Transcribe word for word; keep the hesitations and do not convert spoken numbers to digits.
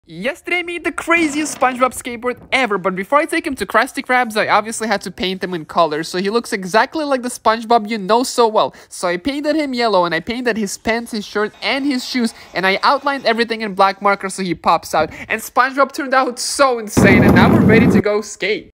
Yesterday I made the craziest Spongebob skateboard ever, but before I take him to Krusty Krabs, I obviously had to paint him in colors, so he looks exactly like the Spongebob you know so well. So I painted him yellow, and I painted his pants, his shirt, and his shoes, and I outlined everything in black marker so he pops out. And Spongebob turned out so insane, and now we're ready to go skate.